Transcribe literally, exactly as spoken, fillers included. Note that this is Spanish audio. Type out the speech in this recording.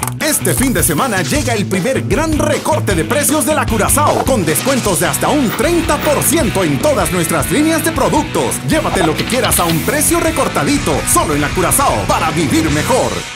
Este fin de semana llega el primer gran recorte de precios de la Curazao, con descuentos de hasta un treinta por ciento en todas nuestras líneas de productos. Llévate lo que quieras a un precio recortadito, solo en la Curazao, para vivir mejor.